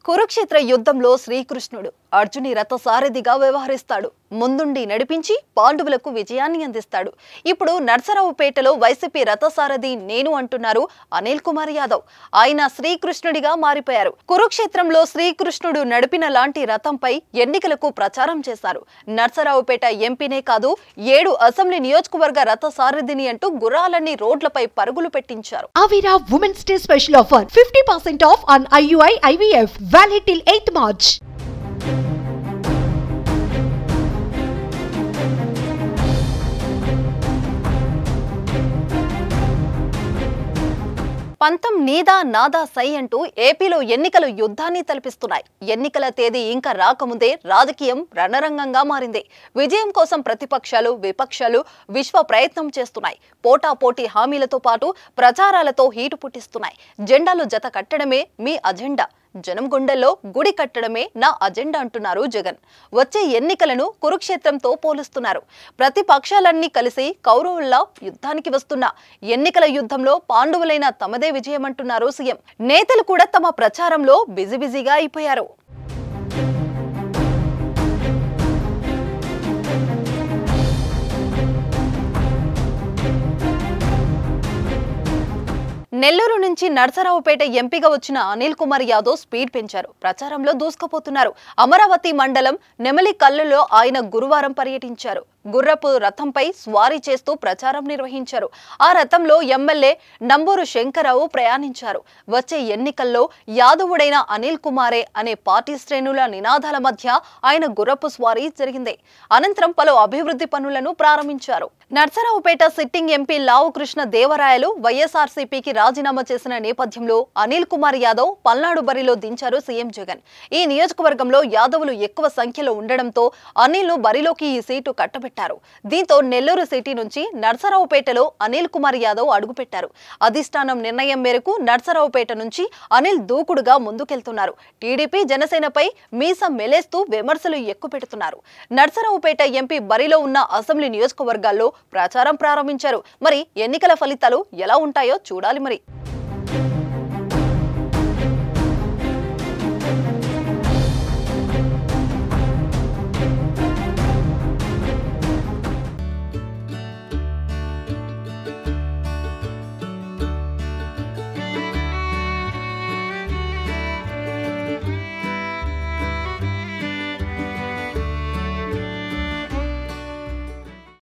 కురుక్షేత్ర యుద్ధంలో శ్రీకృష్ణుడు అర్జుని రథసారథిగా వ్యవహరిస్తాడు. ముందుండి నడిపించి పాండవులకు విజయాన్ని అందిస్తాడు. ఇప్పుడు నర్సరావుపేటలో వైసీపీ రథసారథి నేను అంటున్నారు అనిల్ కుమార్ యాదవ్. ఆయన శ్రీకృష్ణుడిగా మారిపోయారు. కురుక్షేత్రంలో శ్రీకృష్ణుడు నడిపిన లాంటి రథంపై ఎన్నికలకు ప్రచారం చేశారు. నర్సరావుపేట ఎంపీనే కాదు 7 అసెంబ్లీ నియోజకవర్గ రథసారథిని అంటూ గుర్రాలన్నీ రోడ్లపై పరుగులు పెట్టించారు. Avira Women's Day special offer 50% off on IUI IVF valid till 8th March. పంతం నీదా నాదా సై అంటూ ఏపీలో ఎన్నికల యుద్ధాన్ని తలపిస్తున్నాయి. ఎన్నికల తేదీ ఇంకా రాకముందే రాజకీయం రణరంగంగా మారింది. విజయం కోసం ప్రతిపక్షాలు విపక్షాలు విశ్వ ప్రయత్నం చేస్తున్నాయి. పోటాపోటీ హామీలతో పాటు ప్రచారాలతో హీటు పుట్టిస్తున్నాయి. జెండాలు జత కట్టడమే మీ అజెండా, జనం గుండెల్లో గుడి కట్టడమే నా అజెండా అంటున్నారు జగన్. వచ్చే ఎన్నికలను కురుక్షేత్రంతో పోలుస్తున్నారు. ప్రతిపక్షాలన్నీ కలిసి కౌరవుల్లా యుద్ధానికి వస్తున్న ఎన్నికల యుద్ధంలో పాండవులైన తమదే విజయమంటున్నారు సీఎం. నేతలు కూడా తమ ప్రచారంలో బిజీగా అయిపోయారు. నెల్లూరు నుంచి నర్సరావుపేట ఎంపీగా వచ్చిన అనిల్ కుమార్ యాదవ్ స్పీడ్ పెంచారు. ప్రచారంలో దూసుకుపోతున్నారు. అమరావతి మండలం నెమలికల్లులో ఆయన గురువారం పర్యటించారు. గుర్రపు రథంపై స్వారీ చేస్తూ ప్రచారం నిర్వహించారు. ఆ రథంలో ఎమ్మెల్యే నంబూరు శంకరరావు ప్రయాణించారు. వచ్చే ఎన్నికల్లో యాదవుడైన అనిల్ కుమారే అనే పార్టీ శ్రేణుల నినాదాల మధ్య ఆయన గుర్రపు స్వారీ జరిగింది. అనంతరం పలు అభివృద్ధి పనులను ప్రారంభించారు. నర్సరావుపేట సిట్టింగ్ ఎంపీ లావు కృష్ణ దేవరాయలు వైఎస్ఆర్సీపీకి రాజీనామా చేసిన నేపథ్యంలో అనిల్ కుమార్ యాదవ్ పల్నాడు బరిలో దించారు సీఎం జగన్. ఈ నియోజకవర్గంలో యాదవులు ఎక్కువ సంఖ్యలో ఉండడంతో అనిల్ బరిలోకి ఈ సీటు కట్టబెట్టారు. దీంతో నెల్లూరు సిటీ నుంచి నర్సరావుపేటలో అనిల్ కుమార్ యాదవ్ అడుగుపెట్టారు. అధిష్టానం నిర్ణయం మేరకు నర్సరావుపేట నుంచి అనిల్ దూకుడుగా ముందుకెళ్తున్నారు. టీడీపీ జనసేనపై మీసం మెలేస్తూ విమర్శలు ఎక్కుపెడుతున్నారు. నర్సరావుపేట ఎంపీ బరిలో ఉన్న అసెంబ్లీ నియోజకవర్గాల్లో ప్రచారం ప్రారంభించారు. మరి ఎన్నికల ఫలితాలు ఎలా ఉంటాయో చూడాలి మరి.